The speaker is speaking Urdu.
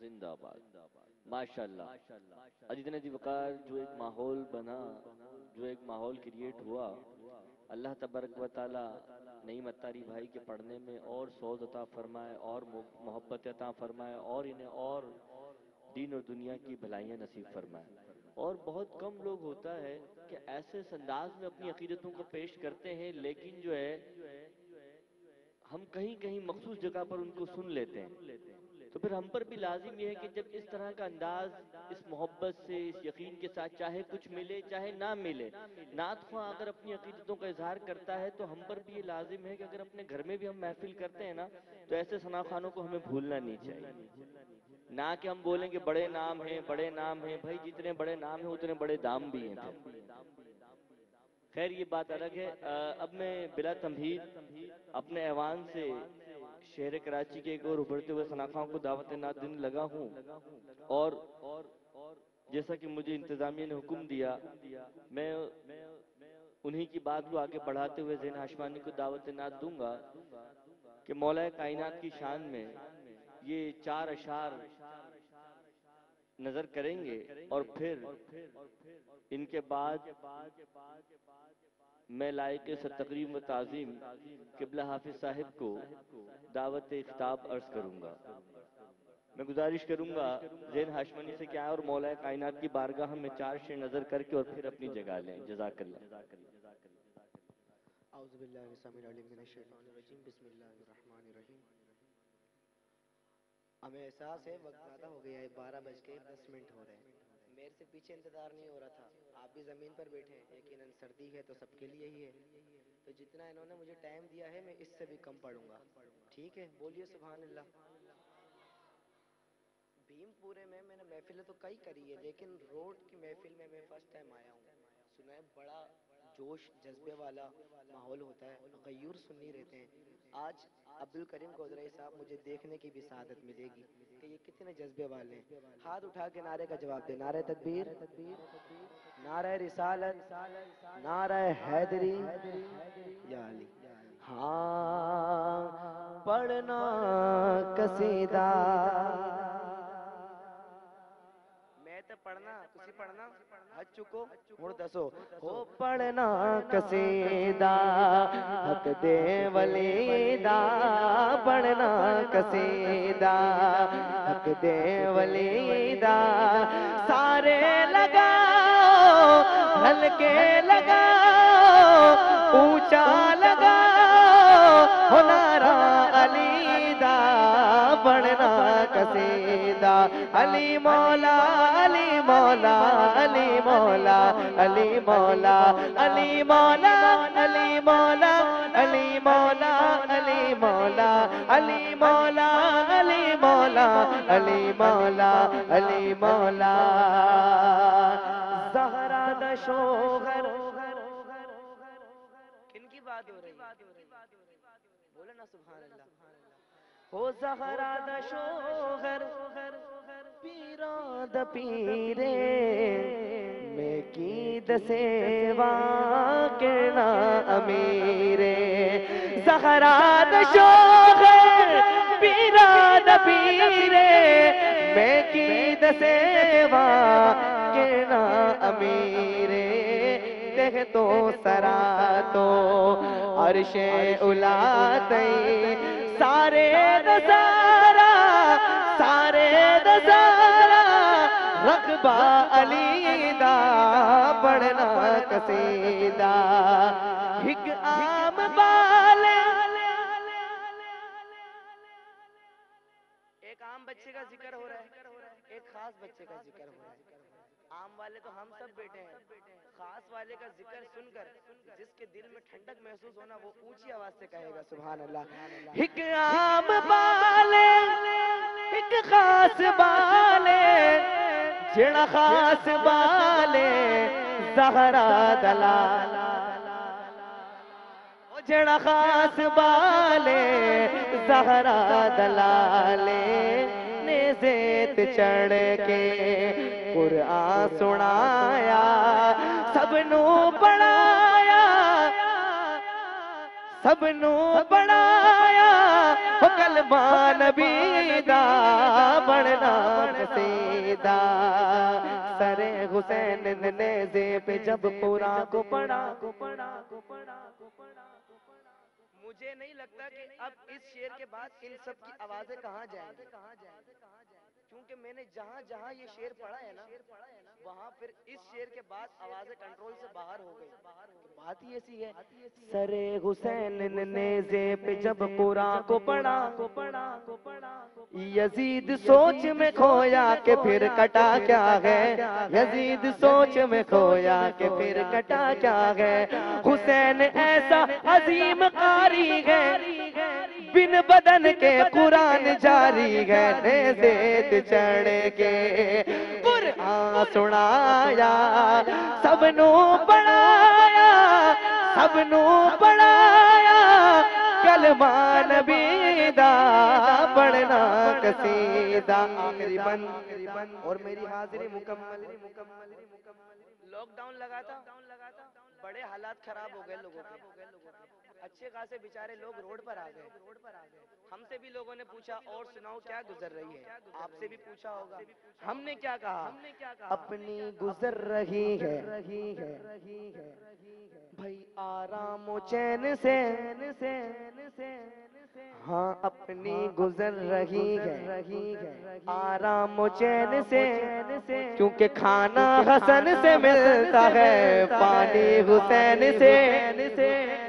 زندہ باد ماشاءاللہ. اتنے دی وقار جو ایک ماحول بنا، جو ایک ماحول کریٹ ہوا، اللہ تبارک و تعالی نعیم اتاری بھائی کے پڑھنے میں اور سوز عطا فرمائے اور محبت عطا فرمائے اور انہیں اور دین اور دنیا کی بھلائیاں نصیب فرمائے. اور بہت کم لوگ ہوتا ہے کہ ایسے انداز میں اپنی عقیدتوں کو پیش کرتے ہیں، لیکن جو ہے ہم کہیں کہیں مخصوص جگہ پر ان کو سن لیتے ہیں. تو پھر ہم پر بھی لازم یہ ہے کہ جب اس طرح کا انداز اس محبت سے، اس یقین کے ساتھ، چاہے کچھ ملے چاہے نہ ملے، نعت خواہ اگر اپنی عقیدتوں کا اظہار کرتا ہے تو ہم پر بھی یہ لازم ہے کہ اگر اپنے گھر میں بھی ہم محفل کرتے ہیں نا تو ایسے ثنا خوانوں کو ہمیں بھولنا نہیں چاہیے. نہ کہ ہم بولیں کہ بڑے نام ہیں بڑے نام ہیں، بھائی جتنے بڑے نام ہیں اتنے بڑے دام بھی ہیں. پھر خیر یہ بات الگ ہے. اب میں بلا تمہید اپنے ایوان سے شہر کراچی کے ایک اور ابھرتے ہوئے ثنا خواہوں کو دعوت نعت دینے لگا ہوں، اور جیسا کہ مجھے انتظامیہ نے حکم دیا میں انہی کی بات کو آگے بڑھاتے ہوئے ذہن ہاشمانی کو دعوت نعت دوں گا کہ مولا کائنات کی شان میں یہ 4 اشعار نظر کریں گے، اور پھر ان کے بعد میں لائق سے تقریم و تعظیم قبلہ حافظ صاحب کو دعوت خطاب عرض کروں گا. میں گزارش کروں گا ذہن ہاشمانی سے کیا ہے اور مولا کائنات کی بارگاہ میں 4 شعر نظر کر کے اور پھر اپنی جگہ لیں. جزاک اللہ. اعوذ باللہ السمیع العلیم من الشیطان الرجیم، بسم اللہ الرحمن الرحیم. ہمیں احساس ہے وقت زیادہ ہو گیا ہے، 12:10 ہو رہے ہیں. میرے سے پیچھے انتظار نہیں ہو رہا تھا. آپ بھی زمین پر بیٹھے ہیں، یقیناً سردی ہے تو سب کے لیے ہی ہے. تو جتنا انہوں نے مجھے ٹائم دیا ہے میں اس سے بھی کم پڑھوں گا. ٹھیک ہے، بولیے سبحان اللہ. بھیم پورے میں نے محفلیں تو کئی کری ہے، لیکن روڈ کی محفل میں فرسٹ ٹائم آیا ہوں. سنا ہے بڑا جوش جذبے والا ماحول ہوتا ہے، غیور سنی رہتے ہیں. آج عبدالکریم گودرائی صاحب مجھے دیکھنے کی بھی سعادت ملے گی کہ یہ کتنے جذبے والے ہیں. ہاتھ اٹھا کے نعرے کا جواب دے. نعرہ تکبیر، نعرہ رسالت، نعرہ حیدری، یا علی. ہاں پڑھنا قصیدہ، میں تو پڑھنا تسی پڑھنا حج چکو مڑ دسو. ہو پڑھنا قصیدہ حق دے ولیدہ، پڑھنا قصیدہ حق دے ولیدہ. سارے لگاؤ ہلکے لگاؤ اونچا لگاؤ ہو نعرہ علی دا، پڑھنا قصیدہ. علی مولا علی مولا علی مولا علی مولا علی مولا علی مولا علی مولا علی مولا علی مولا علی مولا علی مولا علی مولا. زہرا دا شوہر، کن کی بات ہو رہی ہے؟ بولے نا سبحان اللہ. ہو زہرا دا شوہر پیران دا پیرے میں کی دسیوا کرنا امیرے. زہرا دا شوہر پیران دا پیرے میں کی دسیوا کرنا امیرے. دیکھ تو سرا تو عرش اولا تی سارے نظارہ سارے نظارہ رقبہ علی دا، پڑھنا قصیدہ. ایک عام بالے، ایک عام بچے کا ذکر ہو رہا ہے، ایک خاص بچے کا ذکر ہو رہا ہے. عام والے تو ہم سب بیٹھے ہیں، خاص والے کا ذکر سن کر جس کے دل میں ٹھنڈک محسوس ہونا وہ اونچی آواز سے کہے گا سبحان اللہ. ایک عام بالے ایک خاص بالے، جڑا خاص بالے زہرا دلال، جڑا خاص بالے زہرا دلالے نے زیت چڑھ کے قرآن سنایا، سب نو پڑھایا، سب نو بڑھایا وہ کلمہ نبی دا بڑھنا قصیدہ سر حسین نے نیزے پہ جب قرآن کو پڑھا مجھے نہیں لگتا کہ اب اس شعر کے بعد ان سب کی آوازیں کہاں جائیں گی کیونکہ میں نے جہاں جہاں یہ شعر پڑھا ہے نا وہاں پھر اس شعر کے بعد آوازیں کنٹرول سے باہر ہو گئی بات ہی ایسی ہے سر حسین نے نیزے پہ جب قرآن کو پڑھا یزید سوچ میں کھویا کہ پھر کٹا کیا ہے یزید سوچ میں کھویا کہ پھر کٹا کیا ہے حسین ایسا عظیم قاری ہے بن بدن کے قرآن جاری ہے نیزے چڑھ کے قرآن سنایا سب نو پڑھایا سب نو پڑھایا کلمہ نبی دا پڑھنا قصیدہ آخری بند اور میری حاضری مکمل لاک ڈاؤن لگا تھا بڑے حالات خراب ہو گئے لوگوں کے اچھے خاصے بیچارے لوگ روڈ پر آ گئے ہم سے بھی لوگوں نے پوچھا اور سناؤ کیا گزر رہی ہے آپ سے بھی پوچھا ہوگا ہم نے کیا کہا اپنی گزر رہی ہے بھائی آرام و چین سے ہاں اپنی گزر رہی ہے آرام و چین سے کیونکہ کھانا حسن سے ملتا ہے پانی حسین سے